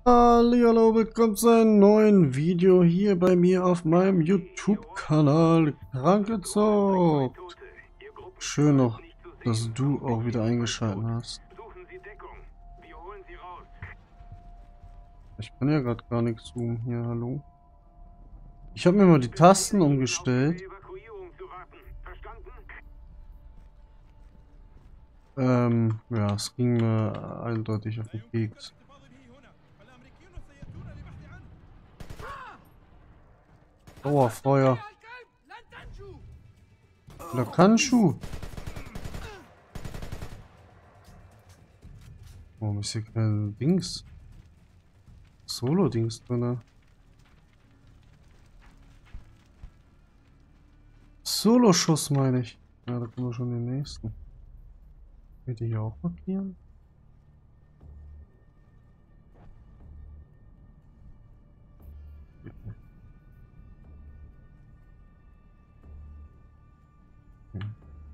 Hallo, willkommen zu einem neuen Video hier bei mir auf meinem YouTube-Kanal Krankgezockt. Schön noch, dass du auch wieder eingeschaltet hast. Ich kann ja gerade gar nichts zoomen hier, hallo. Ich habe mir mal die Tasten umgestellt. Ja, es ging mir eindeutig auf den Keks. Dauerfeuer. Oder Kannschuh. Warum ist hier kein Dings? Solo-Dings drin. Solo-Schuss meine ich. Ja, da kommen wir schon den nächsten. Will die hier auch markieren? Okay.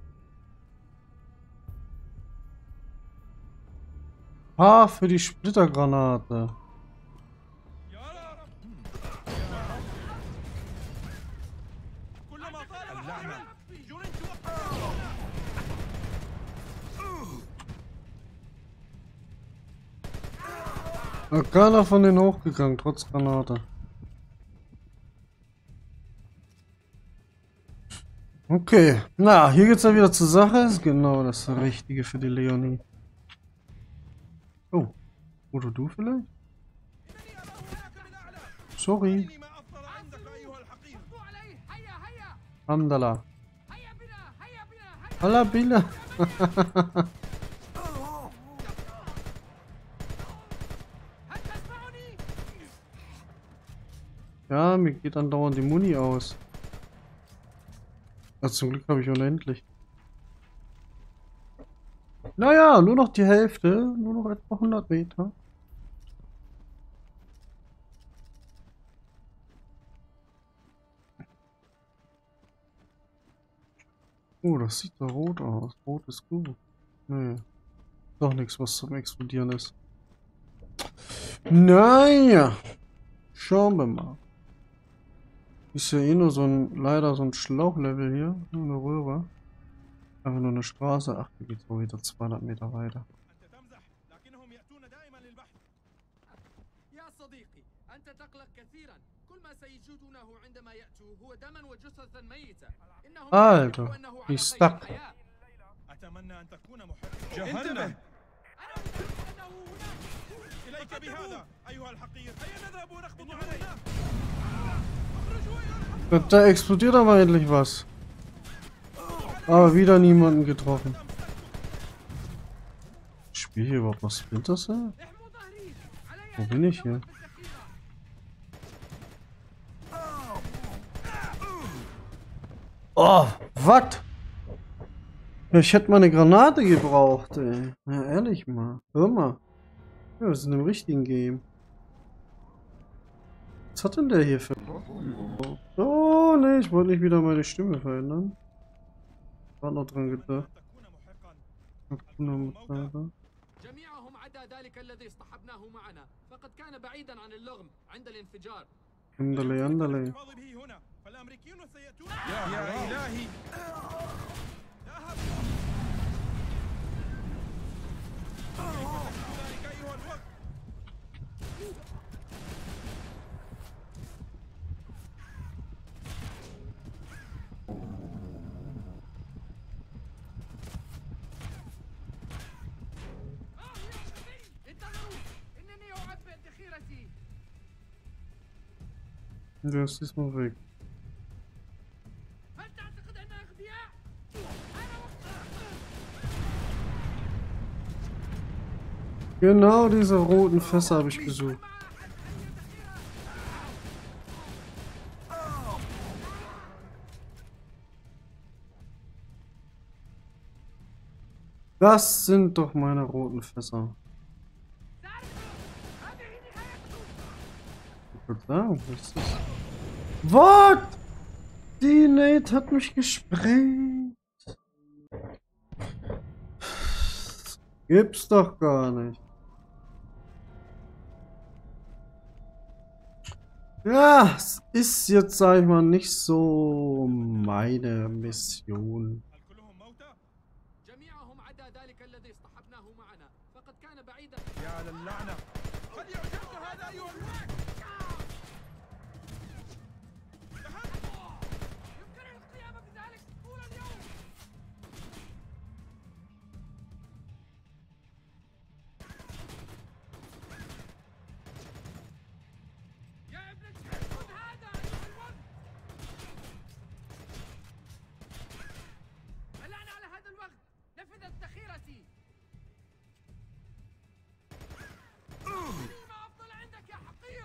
Ah, für die Splittergranate. Keiner von denen hochgegangen, trotz Granate. Okay, na, hier geht's ja wieder zur Sache. Ist genau das Richtige für die Leonie. Oh, oder du vielleicht? Sorry. Hamdallah. Allah Billah. Ja, mir geht dann dauernd die Muni aus. Also zum Glück habe ich unendlich. Naja, nur noch die Hälfte. Nur noch etwa 100 Meter. Oh, das sieht doch rot aus. Rot ist gut. Nee. Doch nichts, was zum Explodieren ist. Naja. Schauen wir mal. Ist ja eh nur so ein, leider so ein Schlauchlevel hier. Nur eine Röhre. Einfach nur eine Straße. Ach, die geht so wieder 200 Meter weiter. Alter, die ist stuck. Da explodiert aber endlich was. Aber wieder niemanden getroffen. Spiel hier überhaupt noch Splinter Cell? Wo bin ich hier? Oh, was? Ja, ich hätte mal eine Granate gebraucht, ey. Ja, ehrlich mal. Hör mal. Ja, wir sind im richtigen Game. Was hat denn der hier für... Oh, ne, ich wollte nicht wieder meine Stimme verändern. War noch dran gedacht. جميعهم عدا ذلك الذي اصطحبناه معنا فقد كان بعيدا عن اللغم عند الانفجار. Andale, andale. يا إلهي Das ist mal weg. Genau diese roten Fässer habe ich gesucht. Das sind doch meine roten Fässer. Ich würde sagen, was ist das? Was? Die Nate hat mich gesprengt. Gibt's doch gar nicht. Ja, es ist jetzt, sag ich mal, nicht so meine Mission. جميعهم عدا ذلك الذي اصطحبناه معنا فقد كان بعيدا. يا للعنة قد يعجبك هذا أيها الوحش. يمكنني القيام بذلك طول اليوم. يا ابن الكلب خذ هذا أيها الوحش. اللعنة على هذا الوقت نفذت ذخيرتي. ما أفضل عندك يا حقير.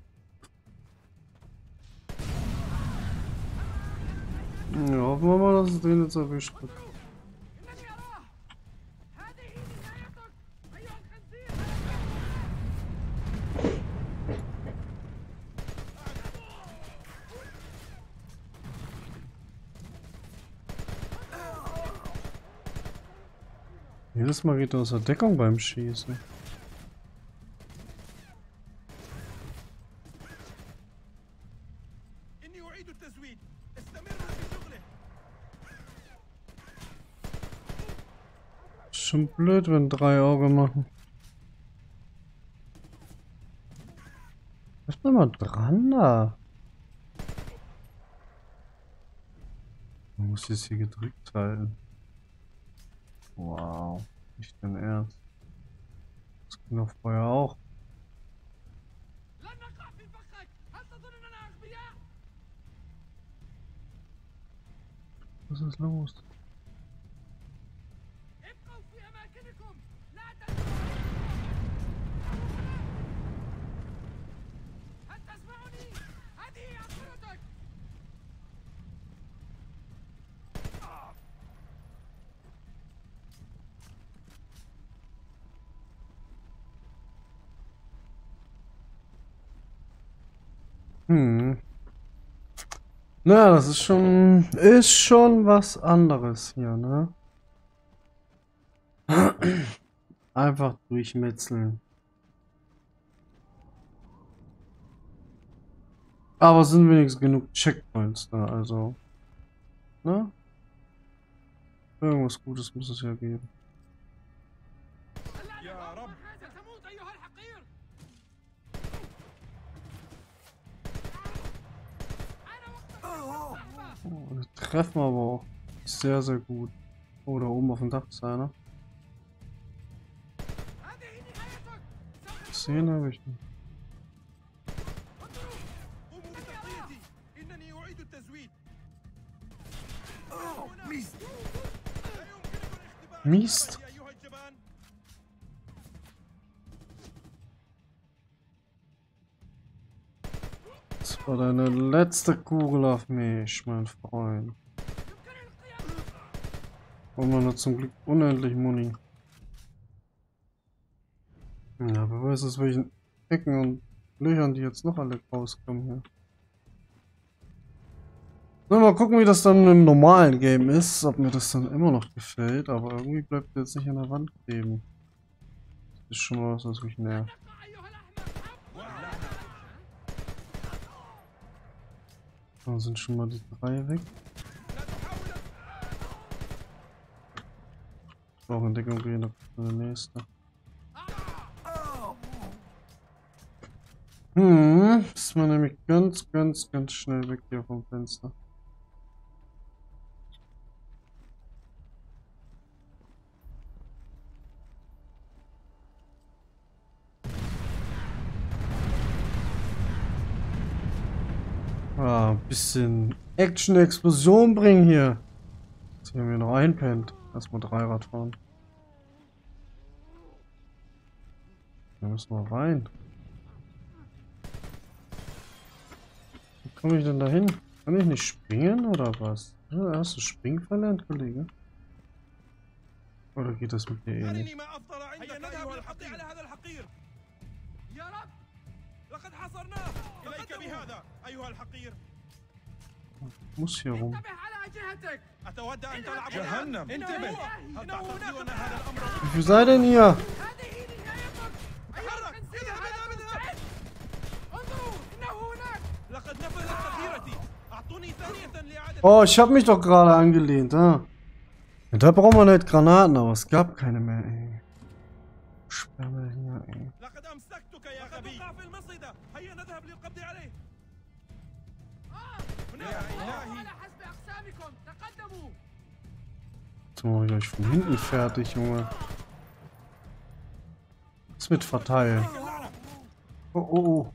Ja, hoffen wir mal, dass es den jetzt erwischt wird. إنني أراه. هذه نهايتك أيها الخنزير. Jedes Mal geht er aus der Deckung beim Schießen. إني أعيد التزويد. استمر في شغله. Schon blöd, wenn 3 Auge machen. Lass mal dran da. Man muss jetzt hier gedrückt halten. Wow, nicht dein Ernst. Das ging auf Feuer auch. لن نقع في فخك. هل تظن أننا أغبياء؟ Was ist los? ابقوا في أماكنكم. لا تدخلوا. هل تسمعني؟ هذه آخرتك. Na, das ist schon was anderes hier, ne? Einfach durchmetzeln. Aber es sind wenigstens genug Checkpoints da, also. Ne? Irgendwas Gutes muss es ja geben. يا رب. ستموت أيها الحقير. Oh, das treffen aber auch sehr, sehr gut. Oh, da oben auf dem Dach ist einer. هذه نهايتك. سوف Gesehen habe ich nicht. قوموا بتغطيتي. إنني أعيد التزويد. Mist! لا يمكنكم اختباء Mist. أخطائي أيها الجبان. Das war deine letzte Kugel auf mich, mein Freund. يمكنني القيام. Und man hat zum Glück unendlich Muni. Ja, wer weiß aus welchen Ecken und Löchern die jetzt noch alle rauskommen hier. Na, mal gucken, wie das dann im normalen Game ist, ob mir das dann immer noch gefällt, aber irgendwie bleibt der jetzt nicht an der Wand kleben. Das ist schon mal was mich nervt. ابقى أيها الأحمق. Dann sind schon mal die 3 weg. Ich brauche Entdeckung gehen, dann kommt der nächste. Ist man nämlich ganz schnell weg hier vom Fenster. Ah, ein bisschen Action-Explosion bringen hier. Jetzt haben wir noch einpennt. Erstmal 3 Rad fahren. Da müssen wir rein. Wie komme ich denn da hin? Kann ich nicht springen oder was? Ja, hast du Springen verlernt, Kollege? Oder geht das mit dir eh nicht? أرني ما أفضل عندك أيها الحقير. على هذا الحقير. يا رب. لقد حصرناه. إليك بهذا أيها الحقير. Muss hier rum. انتبه على جهتك. أتود أن تلعب جهنم. انتبه. هل تعتقد أن هذا الأمر Wie viel seid denn ihr? هذه نهايتك. أيها تحرك. الخنزير. اذهب اذهب اذهب. انظروا إنه هناك. أعطوني ثانية لإعادة. Oh, ich habe mich doch gerade angelehnt, ah. Ja, da brauchen wir nicht Granaten, aber es gab keine mehr, ey. Sperre hier, ey. لقد أمسكتك يا غبي. وقع في المصيدة. هيا نذهب للقبض عليه. يا إلهي. على حسب أقسامكم تقدموا. Jetzt mache ich euch von hinten fertig, Junge. Was mit verteilen? Oh, oh, oh.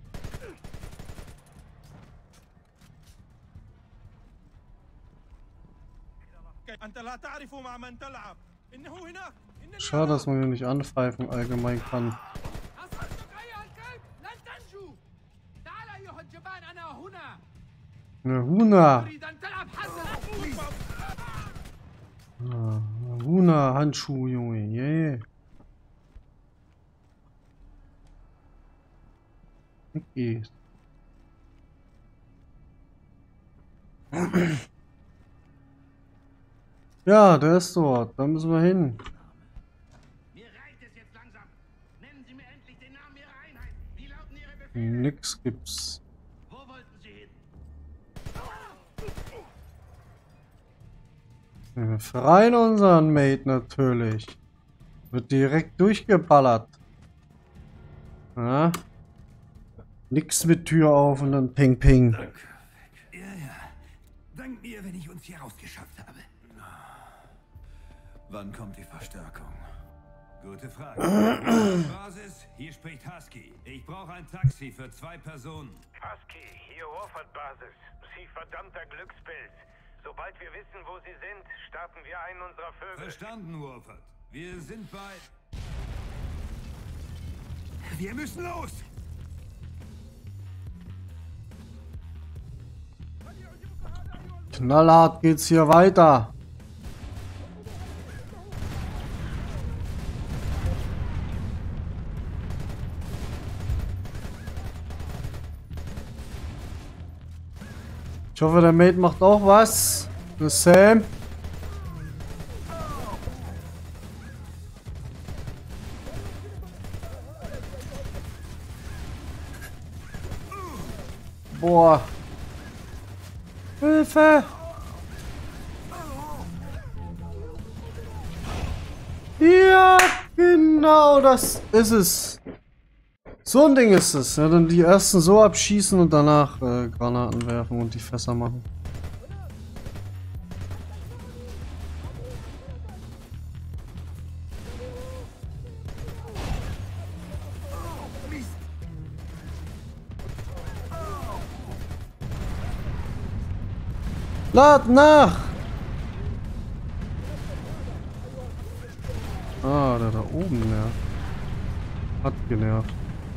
أنت لا تعرف مع من تلعب. إنه هناك. Schade, dass man hier nicht anpfeifen allgemein kann. أصبتك أيها الكلب لن تنجو. تعال أيها الجبان أنا هنا. Eine Huna. تريد أن تلعب حسنا. Ah, Huna Handschuh, Junge. Yeah. Okay. Ja, der ist dort. Da müssen wir hin. Mir reicht es jetzt langsam. Nennen Sie mir endlich den Namen Ihrer Einheit. Wie lauten Ihre Befehle? Nix gibt's. Wo wollten Sie hin? Wir befreien unseren Mate natürlich. Wird direkt durchgeballert. Ja? Nix mit Tür auf und dann ping ping. Ja, ja. Dank mir, wenn ich uns hier rausgeschafft habe. Wann kommt die Verstärkung? Gute Frage. Basis, hier spricht Husky. Ich brauche ein Taxi für 2 Personen. Husky, hier Warford-Basis. Sie verdammter Glückspilz. Sobald wir wissen, wo Sie sind, starten wir einen unserer Vögel. Verstanden, Warford. Wir sind bei... Wir müssen los! Knallhart geht's hier weiter. Ich hoffe, der Mate macht auch was. Der Sam. Boah. Hilfe! Ja, genau, das ist es. So ein Ding ist es. Ja, dann die ersten so abschießen und danach Granaten werfen und die Fässer machen. Lad nach! Ah, der da oben nervt. Hat genervt.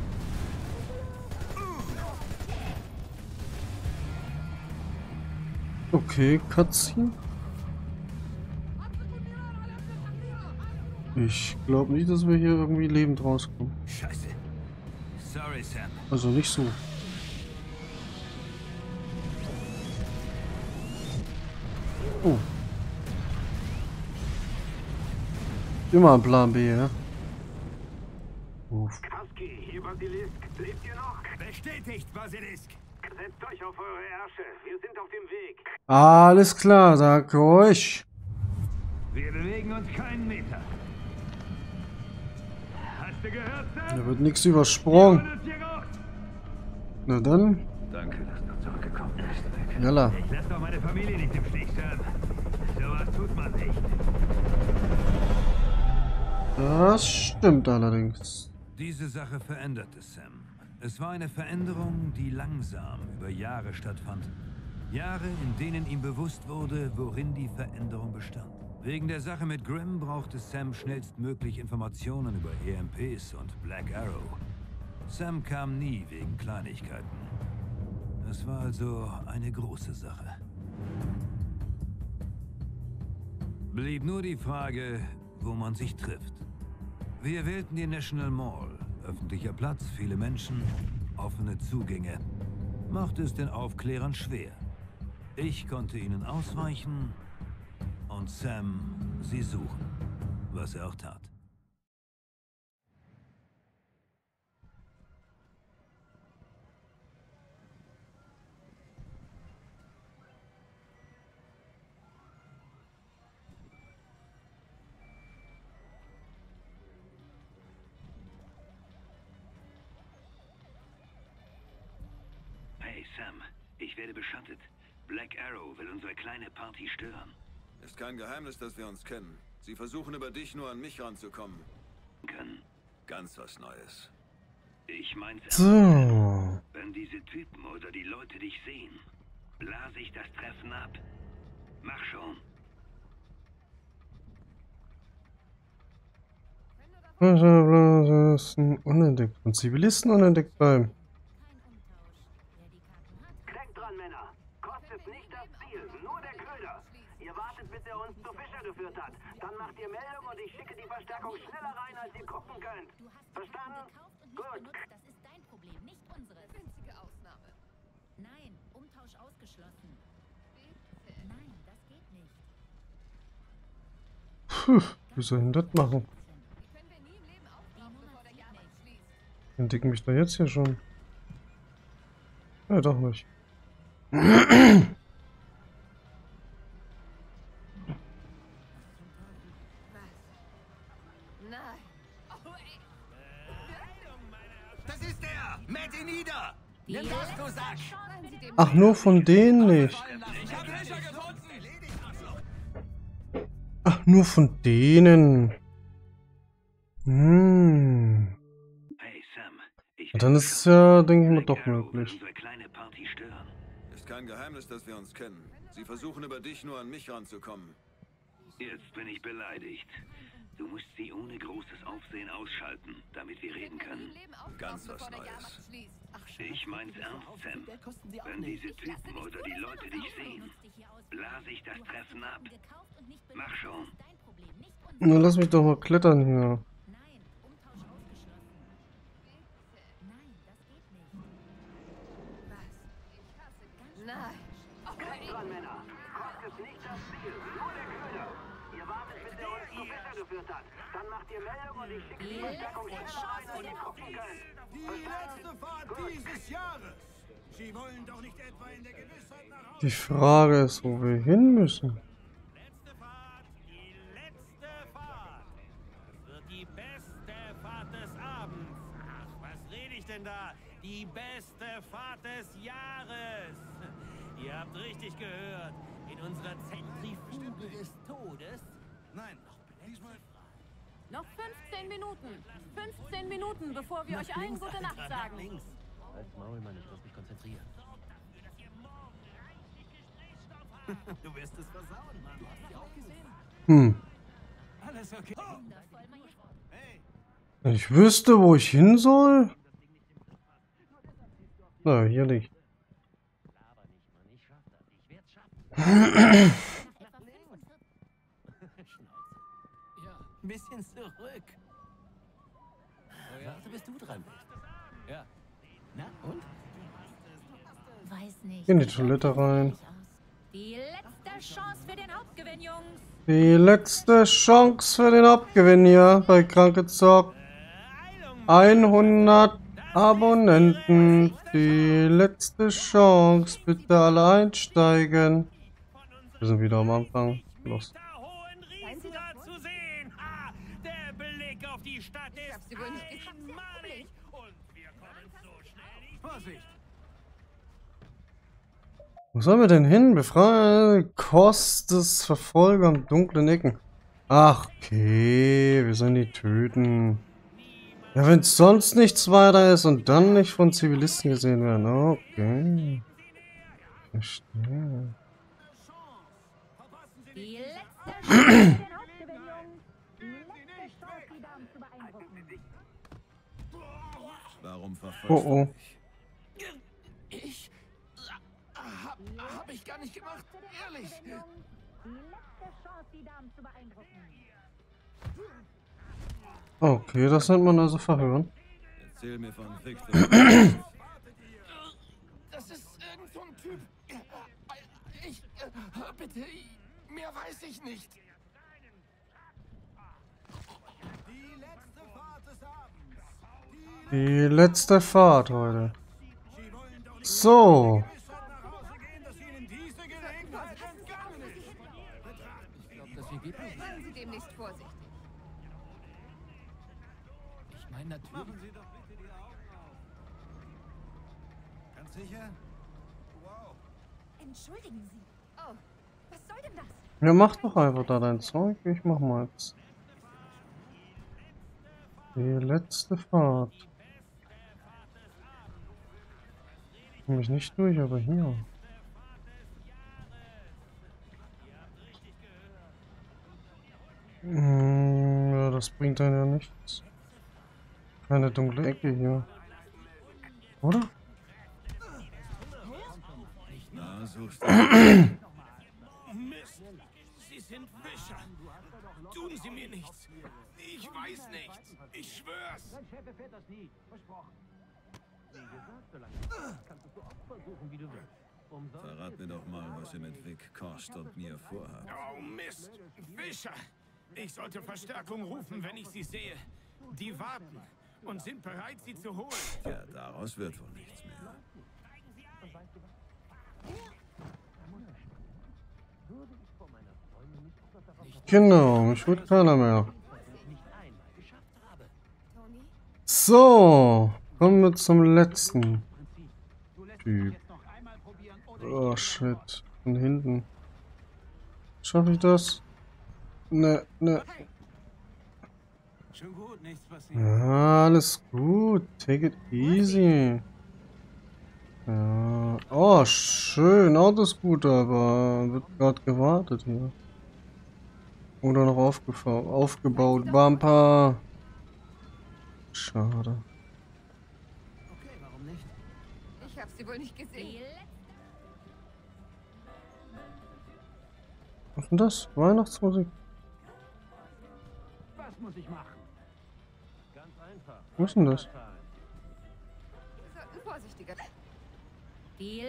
Okay, Cutscene. Ich glaube nicht, dass wir hier irgendwie lebend rauskommen. Scheiße. Sorry, Sam. Also nicht so. Oh. Immer ein Plan B, ja? Uff. Husky, hier Basilisk. Lebt ihr noch? Bestätigt, Basilisk. Setzt euch auf eure Ärsche. Wir sind auf dem Weg. Alles klar, sag ruhig. Wir bewegen uns keinen Meter. Hast du gehört, Sam? Da wird nichts übersprungen. Wir holen uns hier raus. Na dann, Danke, dass du zurückgekommen bist. jalla. Ich lasse doch meine Familie nicht im Stich, Sam. Sowas tut man nicht. Das stimmt allerdings. Diese Sache veränderte Sam. Es war eine Veränderung, die langsam über Jahre stattfand. Jahre, in denen ihm bewusst wurde, worin die Veränderung bestand. Wegen der Sache mit Grimm brauchte Sam schnellstmöglich Informationen über EMPs und Black Arrow. Sam kam nie wegen Kleinigkeiten. Es war also eine große Sache. Blieb nur die Frage, wo man sich trifft. Wir wählten die National Mall. Öffentlicher Platz, viele Menschen, offene Zugänge. Machte es den Aufklärern schwer. Ich konnte ihnen ausweichen und Sam sie suchen, was er auch tat. Hey Sam, ich werde beschattet. Black Arrow will unsere kleine Party stören. Ist kein Geheimnis, dass wir uns kennen. Sie versuchen über dich nur an mich ranzukommen. Können. Ganz was Neues. Ich mein's ernst. So. Wenn diese Typen oder die Leute dich sehen, blase ich das Treffen ab. Mach schon. Unentdeckt. Und Zivilisten unentdeckt bleiben. Denkt dran, Männer. Kost ist nicht das Ziel, nur der Köder. Ihr wartet, bis er uns zu Fischer geführt hat. Dann macht ihr Meldung und ich schicke die Verstärkung schneller rein, als ihr gucken könnt. Verstanden? Gut. Das ist dein Problem, nicht unseres. Winzige Ausnahme. Nein, Umtausch ausgeschlossen. Nein, das geht nicht. Puh, wie soll ich denn das machen? Die können wir nie im Leben aufbrauchen, bevor der Jahrmarkt schließt. Entdecken mich da jetzt hier schon. Ja, doch nicht. Nein. Das ist er! Mäht ihn nieder! Nimm das, du Sack! Ach, nur von denen nicht. Ich hab Löcher gefunden! Ach, nur von denen. Hm. Hey Sam, ich Dann ist es ja, denke ich mal, doch Black Arrow will möglich. unsere kleine Party stören. Ist kein Geheimnis, dass wir uns kennen. Sie versuchen über dich nur an mich ranzukommen. Jetzt bin ich beleidigt. Du musst sie ohne großes Aufsehen ausschalten, damit wir reden können. Ganz was Neues. Ich mein's ernst, Sam. Wenn diese Typen oder die Leute dich sehen, blase ich das Treffen ab. Mach schon. Na, lass mich doch mal klettern hier. Nein, Umtausch ausgeschlossen. Nein, das geht nicht. Was? Ich hasse Nein. Denkt dran, Männer. Kost ist nicht das Ziel, nur der Köder. Ihr wartet, bis er uns zu Fischer geführt hat. Dann macht ihr Meldung und ich schicke die Verstärkung schneller rein, als ihr gucken könnt. Die letzte Fahrt dieses Jahres! Sie wollen doch nicht etwa in der Gewissheit nach Hause... Die Frage ist, wo wir hin müssen. Letzte Fahrt, die letzte Fahrt. Das wird die beste Fahrt des Abends. Ach, was rede ich denn da? Die beste Fahrt des Jahres. Ihr habt richtig gehört. In unserer Zentrifuge des Todes. Nein, diesmal... Noch 15 Minuten. 15 Minuten, bevor wir euch allen gute Nacht sagen. Links. Halt Maul, Mann, ich muss mich konzentrieren. Du wirst es versauen, Mann. Du hast sie auch gesehen. Hm. Alles okay. Wenn ich wüsste, wo ich hin soll? Na, hier nicht. Aber nicht, Mann, ich schaff das. Ich werd's schaffen. Ja, ein bisschen zurück. Warte, bis du dran bist. Ja. Na und? Weiß nicht. In die Toilette rein. Die letzte Chance für den Hauptgewinn, Jungs. Die letzte Chance für den Abgewinn hier bei Kranke Zock. 100 Abonnenten. Die letzte Chance. Bitte alle einsteigen. Wir sind wieder am Anfang. Los. Da hohen Riesen da zu sehen. Ha! Der Blick auf die Stadt ist einmalig. Und wir kommen so schnell nicht. Vorsicht! Wo sollen wir denn hin? Befreie Kost des Verfolger am dunklen Ecken. Ach, okay. Wir sollen die töten. Ja, wenn sonst nichts weiter ist und dann nicht von Zivilisten gesehen werden. Okay. Verstehe. Die letzte Chance für den Hauptgewinn, Jungs. Die letzte Chance, die Damen zu beeindrucken. Warum verfolgst Oh, oh. Ich... Hab ich gar nicht gemacht, ehrlich. Die letzte Chance, die Damen zu beeindrucken. Okay, das nennt man also Verhören. Erzähl mir von Victor. Das ist irgend so ein Typ. Ich... bitte, mehr weiß ich nicht. Die letzte Fahrt des Abends. Die letzte Fahrt heute. Sie wollen doch nicht So. Gewissheit nach Hause gehen, dass ihnen diese Gelegenheit entgangen ist. Seien Sie demnächst vorsichtig. Ich meine, natürlich. Sie doch bitte die Augen auf. Ganz sicher? Entschuldigen Sie. Oh, was soll denn das? Ja, mach doch einfach da dein Zeug. Ich mach mal jetzt. Die letzte Fahrt. Komm ich nicht durch, aber hier. Ja, das bringt dann ja nichts. Keine dunkle Ecke hier. Oder? Na, suchst Mist! Sie sind Wischer! Tun Sie mir nichts! Ich weiß nichts! Ich schwör's! Dein Chef erfährt das nie. Versprochen. Wie gesagt, solange kannst du so oft versuchen, wie du willst. Verrat mir doch mal, was ihr mit Vic, Kost und mir vorhabt. Oh Mist! Wischer! Ich sollte Verstärkung rufen, wenn ich sie sehe. Die warten und sind bereit, sie zu holen. Ja, daraus wird wohl nichts mehr. Genau, mich wird keiner mehr. So, kommen wir zum letzten Typ. Oh shit, von hinten. Schaffe ich das? Ne, ne. Schon gut, nichts passiert. Ja, alles gut. Take it easy. Ja. Oh, schön. Autoscooter, aber wird gerade gewartet hier. Oder noch aufgebaut. Bumper. Schade. Okay, warum nicht? Ich habe sie wohl nicht gesehen. Was ist denn das? Weihnachtsmusik? Was muss ich machen? Ganz einfach. Was ist denn das? Wir sollten vorsichtiger. Die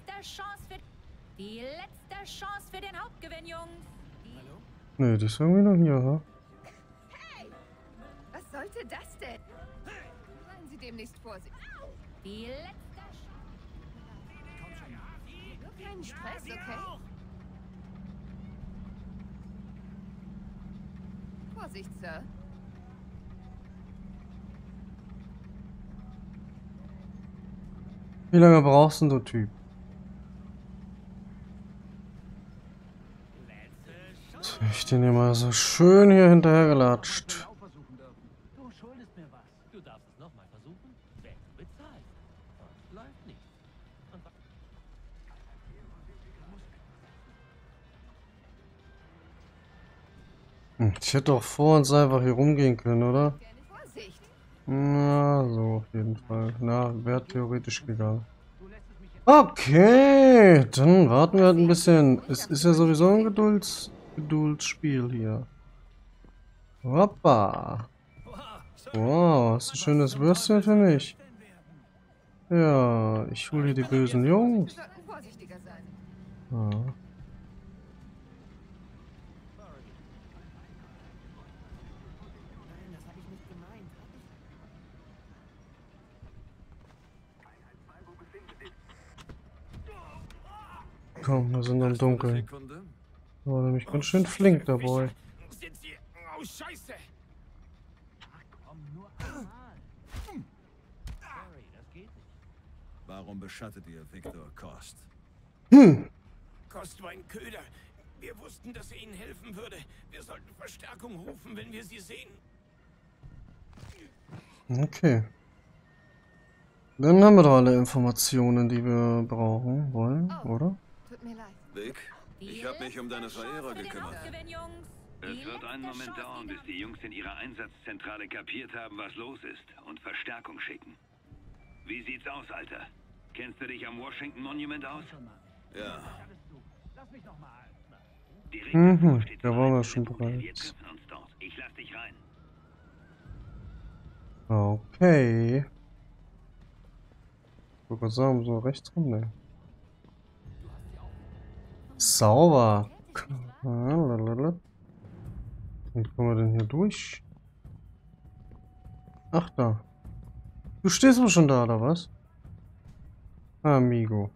letzte Chance für den Hauptgewinn, Jungs. Ne, die ist irgendwie noch hier, ha? Hey! Was sollte das denn? Seien Sie demnächst vorsichtig. Die letzte Chance. Nur keinen Stress, okay? Vorsicht, Sir. Wie lange brauchst du, Typ? Ich den hier mal so schön hier hinterhergelatscht. Du schuldest mir was. Du darfst es nochmal versuchen, wenn du bezahlst. Sonst läuft nichts. Ich hätte doch vor uns einfach hier rumgehen können, oder? Vorsicht. Na, so auf jeden Fall. Na, wäre theoretisch gegangen. Okay, dann warten wir halt ein bisschen. Es ist ja sowieso ein Geduldsspiel hier. Hoppa. Wow, hast du ein schönes Würstchen für mich? Ja, ich hole hier die bösen Jungs. Wir sollten vorsichtiger sein. Ja. Komm, wir sind im Dunkeln. Sekunde. War nämlich ganz schön flink dabei. Sind Sie... Oh, Scheiße! Warum beschattet ihr Victor Kost? Kost war ein Köder. Wir wussten, dass er Ihnen helfen würde. Wir sollten Verstärkung rufen, wenn wir sie sehen. Okay. Dann haben wir doch alle Informationen, die wir brauchen wollen, oder? Tut mir leid. Vic, ich habe mich um deine Verehrer gekümmert. Es wird einen Moment dauern, bis die Jungs in ihrer Einsatzzentrale kapiert haben, was los ist und Verstärkung schicken. Wie sieht's aus, Alter? Kennst du dich am Washington Monument aus? Ja, Direkt Mhm, davor steht da so waren wir ein schon Punkt. Wir bereits. treffen uns dort. Ich lass dich rein. Okay. Ich würde sagen, so rechts rum, ne? Sauber. Wie kommen wir denn hier durch? Ach, da. Du stehst wohl schon da, oder was? Amigo.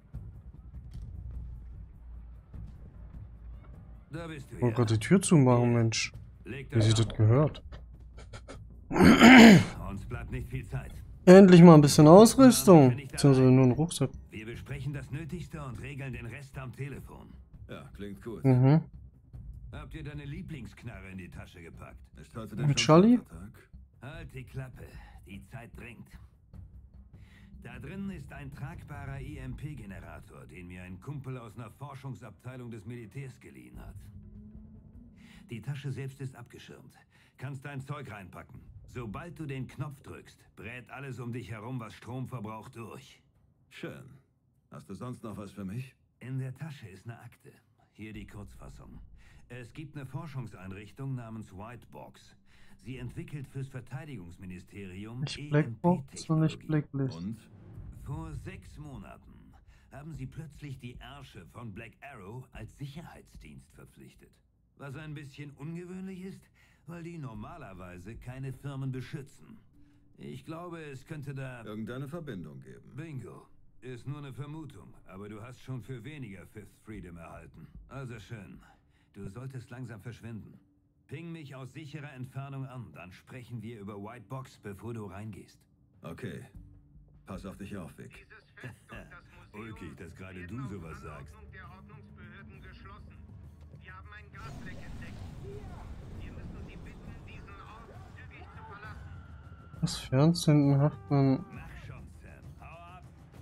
Da bist du Ich wollte ja. gerade die Tür zumachen, Mensch. Leg Wie sich das auf. gehört. Uns bleibt nicht viel Zeit. Endlich mal ein bisschen Ausrüstung. Beziehungsweise nur ein Rucksack. Wir besprechen das Nötigste und regeln den Rest am Telefon. Ja, klingt gut. Mhm. Habt ihr deine Lieblingsknarre in die Tasche gepackt? Ist heute Mit schon Charlie? Vatertag? Halt die Klappe. Die Zeit drängt. Da drin ist ein tragbarer EMP-Generator, den mir ein Kumpel aus einer Forschungsabteilung des Militärs geliehen hat. Die Tasche selbst ist abgeschirmt. Kannst dein Zeug reinpacken. Sobald du den Knopf drückst, brät alles um dich herum, was Strom verbraucht, durch. Schön. Hast du sonst noch was für mich? In der Tasche ist eine Akte. Hier die Kurzfassung. Es gibt eine Forschungseinrichtung namens Whitebox. Sie entwickelt fürs Verteidigungsministerium Nicht Blackbox und nicht Blacklist. Und? Vor 6 Monaten haben sie plötzlich die Ärsche von Black Arrow als Sicherheitsdienst verpflichtet. Was ein bisschen ungewöhnlich ist, weil die normalerweise keine Firmen beschützen. Ich glaube, es könnte da... Irgendeine Verbindung geben. Bingo. Ist nur eine Vermutung, aber du hast schon für weniger Fifth Freedom erhalten. Also schön. Du solltest langsam verschwinden. Ping mich aus sicherer Entfernung an, dann sprechen wir über Whitebox, bevor du reingehst. Okay. Pass auf dich auf, Vic. Ulkig, dass gerade du sowas sagst. Der Ordnungsbehörden geschlossen. Wir haben ein Gasleck entdeckt. Wir müssen Sie bitten, diesen Ort zügig zu verlassen. Das 14. hat man... Mach schon, Sam. Hau ab.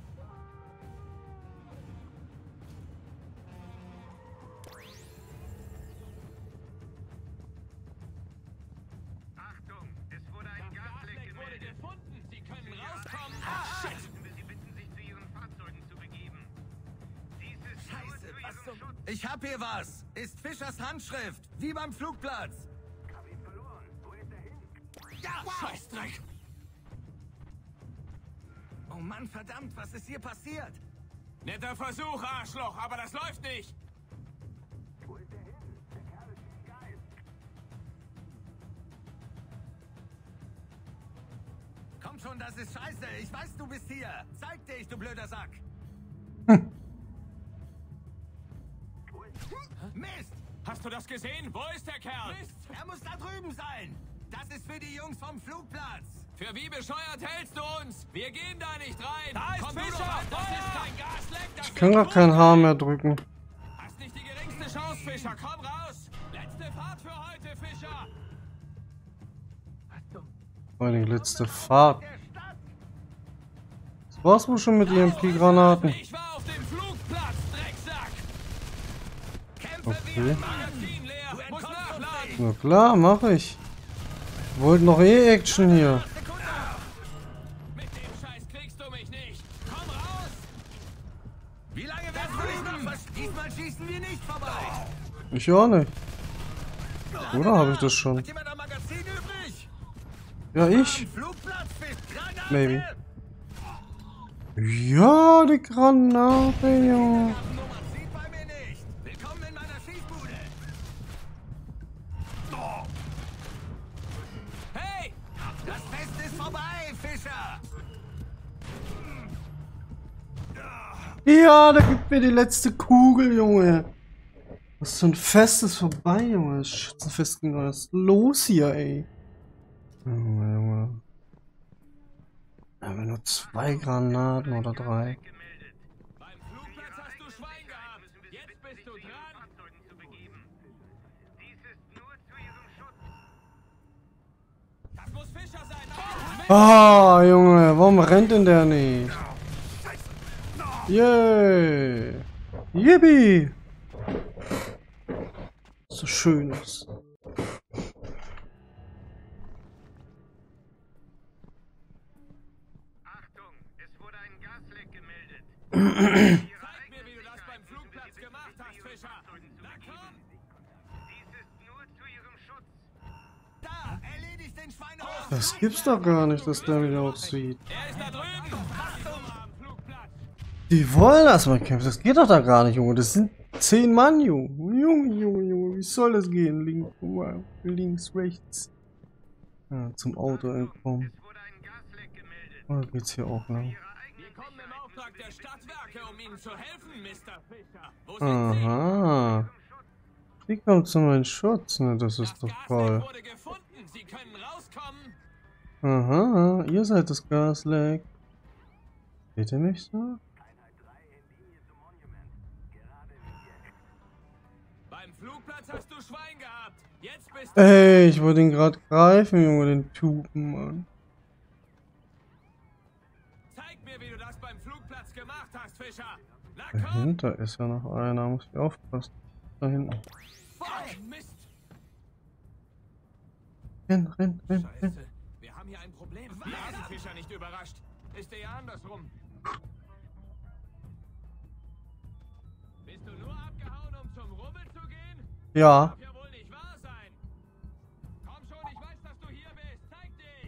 Achtung, es wurde ein Gasleck Wurde gemeldet. gefunden. Sie können rauskommen. Müssen wir Sie bitten, sich zu Ihren Fahrzeugen zu begeben. Dies ist nur zu Ihrem Schutz. Ich hab hier was. Ist Fischers Handschrift. Wie beim Flugplatz. Hab ihn verloren. Wo ist er hin? Ja, Scheißdreck. Oh Mann, verdammt, was ist hier passiert? Netter Versuch, Arschloch, aber das läuft nicht. Wo ist er hin? Der Kerl ist wie ein Geist. Komm schon, das ist scheiße. Ich weiß, du bist hier. Zeig dich, du blöder Sack. Mist! Hast du das gesehen? Wo ist der Kerl? Mist. Er muss da drüben sein. Das ist für die Jungs vom Flugplatz. Für wie bescheuert hältst du uns? Wir gehen da nicht rein. Da ist Komm Fischer! du doch ran, das ist kein Gasleck, das Ich kann gar kein Haar mehr drücken. Hast nicht die geringste Chance, Fischer. Komm raus. Letzte Fahrt für heute, Fischer. Meine letzte Fahrt. Das war's wohl schon mit EMP-Granaten. Ich war auf dem Flugplatz, Drecksack. Okay. Magazin leer. Muss nachladen. Na klar, mach ich. Wollt noch Action hier. Mit dem Scheiß kriegst du mich nicht. Komm raus. Wie lange werden wir dich noch Diesmal schießen wir nicht vorbei. Ich auch nicht. Oder habe ich das schon? Hat jemand ein Magazin übrig? Ja, ich. Flugplatz, Granate. Maybe. Ja, die Granate, Junge. Nummer zieht bei mir nicht. Willkommen in meiner Schießbude. Hey. Das Fest ist vorbei, Fischer. Ja, da gibt mir die letzte Kugel, Junge. Was ist so ein Fest ist vorbei, Junge. Das Schützenfest ging alles los hier, ey. Junge, Junge. Aber nur 2 Granaten oder 3. Beim Flugplatz hast du Schwein gehabt. Jetzt bist du dran. Fahrzeugen zu begeben. Dies ist nur zu Ihrem Schutz. Das muss Fischer sein. Ah, Junge, warum rennt denn der nicht? Yay! Yippie! So schön ist. Achtung, es wurde ein Gasleck gemeldet. Zeig mir, wie du das beim Flugplatz gemacht hast, Fischer. Na komm. Dies ist nur zu Ihrem Schutz. Da, erledigt den Schweinehof. Das gibt's doch gar nicht, dass der wieder aussieht. Er ist da drüben. Achtung am Flugplatz. Die wollen das mal kämpfen. Das geht doch da gar nicht, Junge. Das sind 10 Mann, Junge. Junge. Wie soll das gehen? Links, rechts. Ja, zum Auto entkommen. Es wurde ein Gasleck gemeldet. Oh, da geht's hier auch lang. Wir kommen im Auftrag der Stadtwerke, um Ihnen zu helfen, Mr. Fischer. Wo sind Sie? Aha. Die kommt zu meinem Schutz. Ne, das ist Das doch Gasleck toll. wurde gefunden. Sie können rauskommen. Aha, ihr seid das Gasleck. Seht ihr mich so? Beim Flugplatz hast du Schwein gehabt. Jetzt bist du... Ey, ich wollte ihn gerade greifen, Junge, den Typen, Mann. Zeig mir, wie du das beim Flugplatz gemacht hast, Fischer. Na komm. Dahinter ist ja noch einer, muss ich aufpassen. Da hinten. Fuck, Mist. Renn. Scheiße. Wir haben hier ein Problem. Wir haben Fischer nicht überrascht. Ist der ja andersrum. Bist du nur abgehauen, um zum Rummel zu gehen? Ja. Darf ja wohl nicht wahr sein. Komm schon, ich weiß, dass du hier bist. Zeig dich.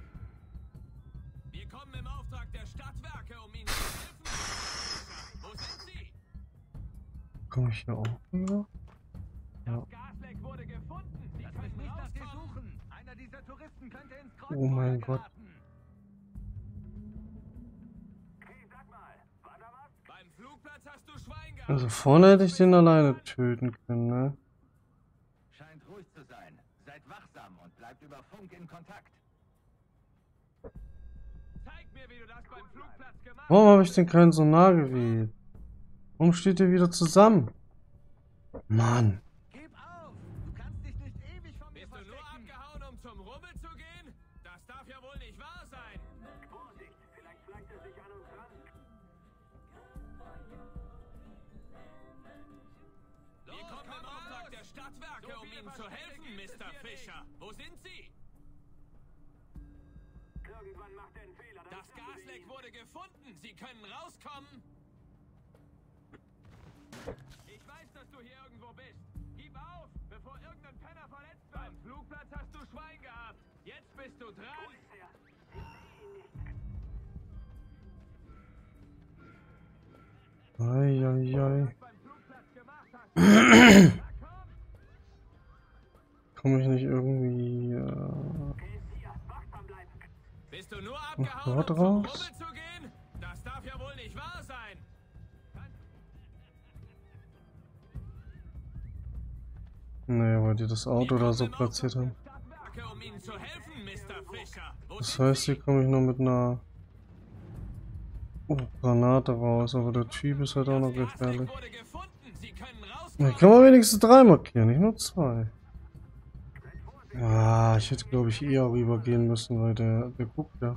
Wir kommen im Auftrag der Stadtwerke, um ihnen zu helfen. Wo sind sie? Komm ich hier auch rüber? Ja. Das Gasleck wurde gefunden. Sie können nicht das hier suchen. Einer dieser Touristen könnte ins Kreuz. Oh mein Gott. Beim Flugplatz hast du Schwein gehabt. Also vorne hätte ich den alleine töten können, ne? Scheint ruhig zu sein. Seid wachsam und bleibt über Funk in Kontakt. Zeig mir, wie du das beim Flugplatz gemacht hast. Warum habe ich den keinen Sonar gewählt? Warum steht der wieder zusammen? Mann. Gib auf! Du kannst dich nicht ewig von mir verstecken. Bist du nur abgehauen, um zum Rummel zu gehen? Das darf ja wohl nicht wahr sein. Vorsicht, vielleicht schleicht er sich an uns ran. Wir kommen im Auftrag der Stadtwerke, um Ihnen zu helfen, Mr. Fischer. Wo sind Sie? Irgendwann macht er einen Fehler. Das Gasleck wurde gefunden. Sie können rauskommen. Ich weiß, dass du hier irgendwo bist. Gib auf, bevor irgendein Penner verletzt wird. Beim Flugplatz hast du Schwein gehabt. Jetzt bist du dran. Eieiei. Komme ich nicht irgendwie... Bist du nur Ach, abgehauen, dort um zum Rummel raus? zu gehen? Das darf ja wohl nicht wahr sein. Naja, weil die das Auto da so platziert haben. Um Ihnen zu helfen, Mr. Fischer. Wo Das sind heißt, Sie? hier komme ich nur mit einer Granate raus, aber der Typ ist halt auch noch gefährlich. Wurde gefunden. Sie können Ja, rauskommen. kann man wenigstens 3 markieren, nicht nur 2. Ah, ich hätte glaube ich eher rübergehen müssen, weil der guckt ja.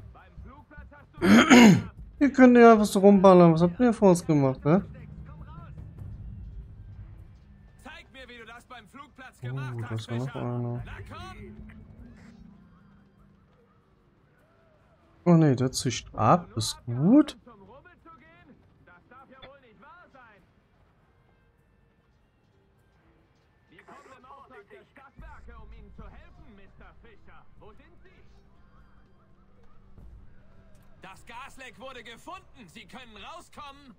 Ihr könnt ja einfach so rumballern, was habt ihr vor uns gemacht, ne? Zeig mir, wie du das beim Flugplatz Oh, gemacht da hast, ist ja noch Fischer. einer. Na komm. Oh ne, der zischt ab, ist gut. Zum Rummel zu gehen? Das darf ja wohl nicht wahr sein. Wir kommen im Auftrag der Stadtwerke, um Ihnen zu helfen, Mr. Fischer. Wo sind Sie? Das Gasleck wurde gefunden. Sie können rauskommen.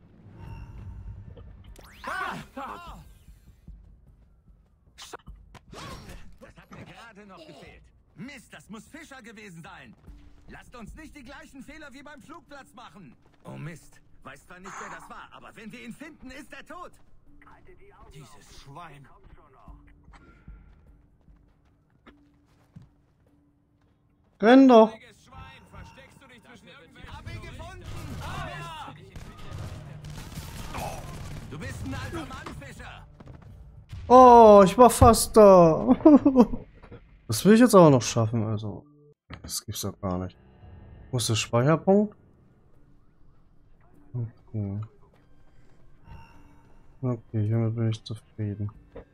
Das hat mir gerade noch gefehlt. Mist, das muss Fischer gewesen sein. Lasst uns nicht die gleichen Fehler wie beim Flugplatz machen. Oh Mist, weiß zwar nicht, wer das war, aber wenn wir ihn finden, ist er tot. Dieses Schwein. Renn doch! Schwein, versteckst du dich zwischen irgendwelchen... Hab ihn gefunden! Ah! Du bist ein alter Mann, Fischer. Oh, ich war fast da. Das will ich jetzt aber noch schaffen, also. Das gibt's doch gar nicht. Wo ist der Speicherpunkt? Okay. Okay, hiermit bin ich zufrieden.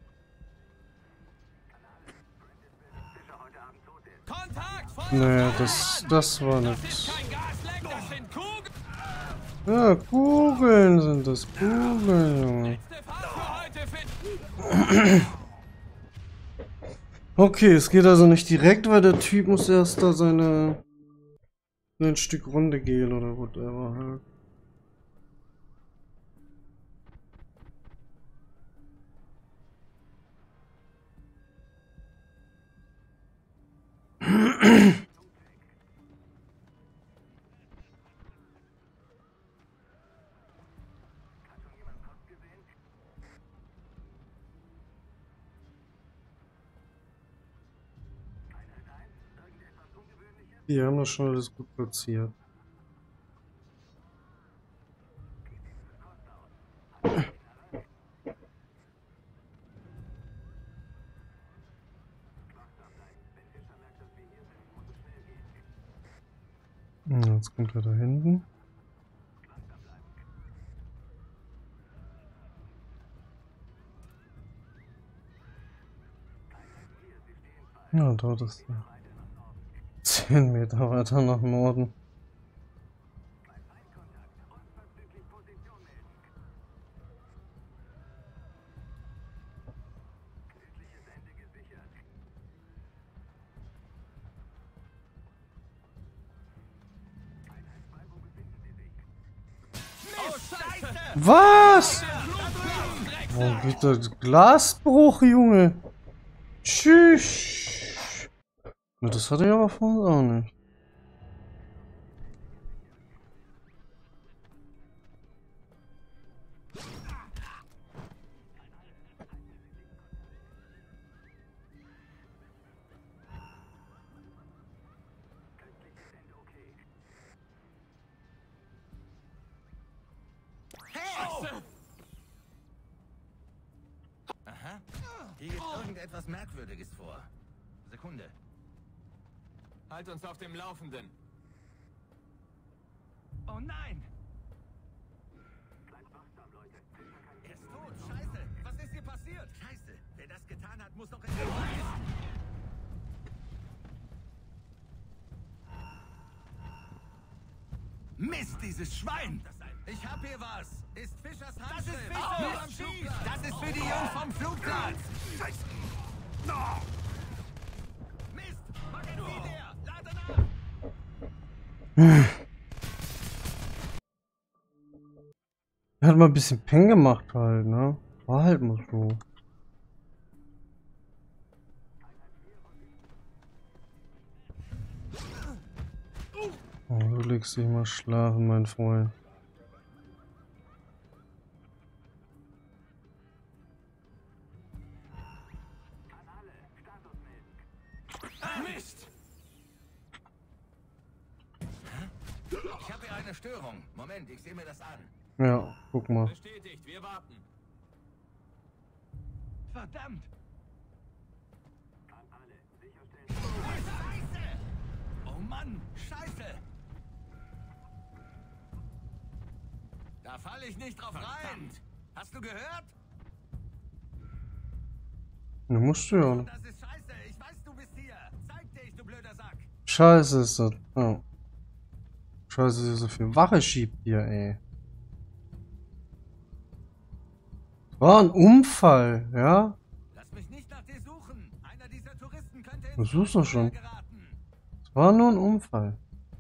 Kontakt! Feuer! Naja, das war Das nix. ist kein Gasleck, das sind Kugeln! Ja, Kugeln sind das. Kugeln, Junge. Letzte Fahrt für heute, Fisch! Okay, es geht also nicht direkt, weil der Typ muss erst da ein Stück Runde gehen oder whatever halt. Die haben das schon alles gut platziert. Jetzt kommt er da hinten. Ja, dort ist er. 10 Meter weiter nach Norden. Was? Wo geht der Glasbruch, Junge? Tschüss. Na, das hatte ich aber vorhin auch nicht. Aha. Hier geht irgendetwas Merkwürdiges vor. Sekunde. Halt uns auf dem Laufenden. Oh nein! Er ist tot. Scheiße. Was ist hier passiert? Scheiße. Wer das getan hat, muss doch in der Welt. Mist, dieses Schwein! Ich hab hier was. Ist Fischers Handschrift. Das ist Fischer. Das ist für die Jungs vom Flugplatz. Scheiße. Mist. Magazin leer. Lade nach. Er hat mal ein bisschen Peng gemacht halt, ne? War halt mal so. Oh, du legst dich mal schlafen, mein Freund. Mist! Ich habe hier eine Störung. Moment, ich sehe mir das an. Ja, guck mal. Bestätigt, wir warten. Verdammt! Scheiße! Oh Mann, Scheiße! Da falle ich nicht drauf rein. Hast du gehört? Ne, musst du ja. Das ist scheiße. Ich weiß, du bist hier. Zeig dich, du blöder Sack. Scheiße ist das. Oh. Scheiße, dass ihr so viel Wache schiebt hier, ey. War ein Unfall, ja? Lass mich nicht nach dir suchen. Einer dieser Touristen könnte Du suchst doch schon. Es war nur ein Unfall.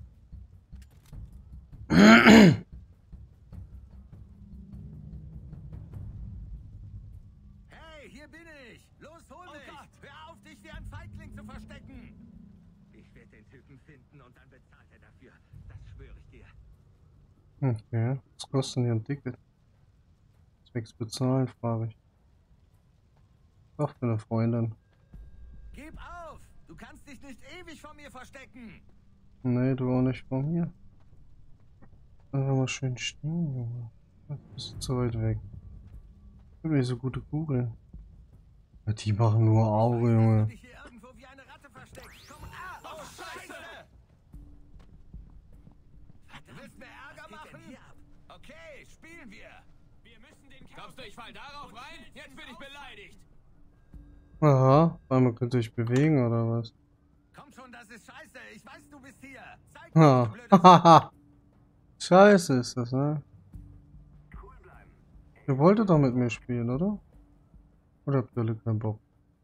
Hey, hier bin ich. Los, hol mich. Gott. Hör auf, dich wie ein Feigling zu verstecken. Ich werde den Typen finden und dann bezahlt er dafür. Das schwöre ich dir. Okay, was kostet denn hier ein Ticket? Zwecks bezahlen, frage ich. Ach, für eine Freundin. Gib auf! Du kannst dich nicht ewig vor mir verstecken! Nee, du auch nicht von mir. Einfach mal schön stehen, Junge. Du bist zu weit weg. Ich hab nicht so gute Kugeln. Ja, die machen nur Auge, Junge. Dich hier irgendwo wie eine Ratte versteckt. Komm, oh, Scheiße! Du willst mir Ärger machen? Okay, spielen wir. Wir müssen den Glaubst du, ich fall darauf rein? Jetzt bin ich beleidigt. Aha, weil man könnte sich bewegen, oder was? Komm schon, das ist scheiße. Ich weiß, du bist hier. Zeig mir, du blödes Haha. Scheiße ist das, ne? Ihr wolltet doch mit mir spielen, oder? Oder habt ihr alle keinen Bock?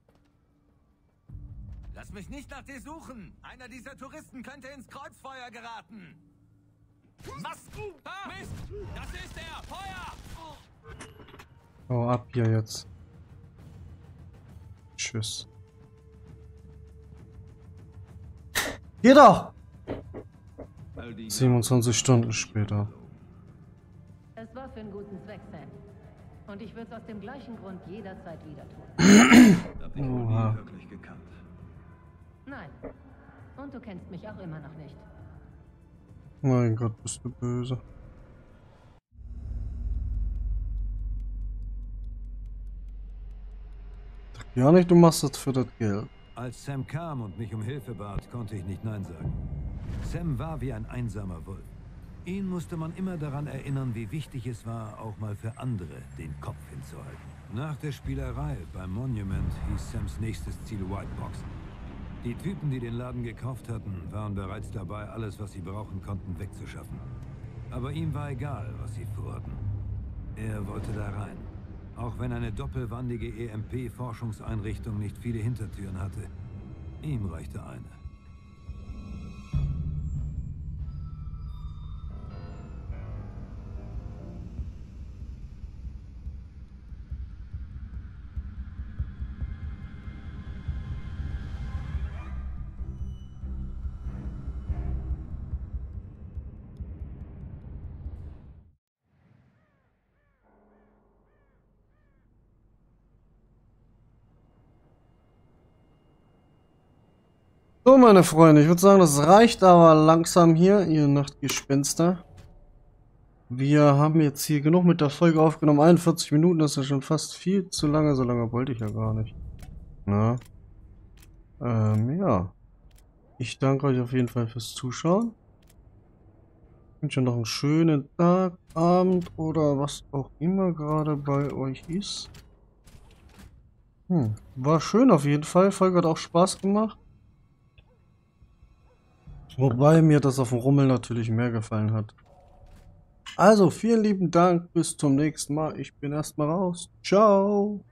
Lass mich nicht nach dir suchen. Einer dieser Touristen könnte ins Kreuzfeuer geraten. Was? Ah, Mist! Das ist er! Feuer! Hau ab hier jetzt. Tschüss. Geh doch! 27 Stunden später. Es war für einen guten Zweck, Sam. Und ich würde es aus dem gleichen Grund jederzeit wieder tun. Habt ihr wohl nie wirklich gekannt? Nein. Und du kennst mich auch immer noch nicht. Mein Gott, bist du böse. Ja nicht, du machst das für das Geld. Als Sam kam und mich um Hilfe bat, konnte ich nicht Nein sagen. Sam war wie ein einsamer Wolf. Ihn musste man immer daran erinnern, wie wichtig es war, auch mal für andere den Kopf hinzuhalten. Nach der Spielerei beim Monument hieß Sams nächstes Ziel Whitebox. Die Typen, die den Laden gekauft hatten, waren bereits dabei, alles, was sie brauchen konnten, wegzuschaffen. Aber ihm war egal, was sie vorhatten. Er wollte da rein. Auch wenn eine doppelwandige EMP-Forschungseinrichtung nicht viele Hintertüren hatte. Ihm reichte eine. So, meine Freunde, ich würde sagen, das reicht aber langsam hier, ihr Nachtgespenster. Wir haben jetzt hier genug mit der Folge aufgenommen. 41 Minuten, das ist ja schon fast viel zu lange. So lange wollte ich ja gar nicht. Na? Ja. Ich danke euch auf jeden Fall fürs Zuschauen. Ich wünsche noch einen schönen Tag, Abend oder was auch immer gerade bei euch ist. War schön auf jeden Fall. Die Folge hat auch Spaß gemacht. Wobei mir das auf dem Rummel natürlich mehr gefallen hat. Also, vielen lieben Dank. Bis zum nächsten Mal. Ich bin erstmal raus. Ciao.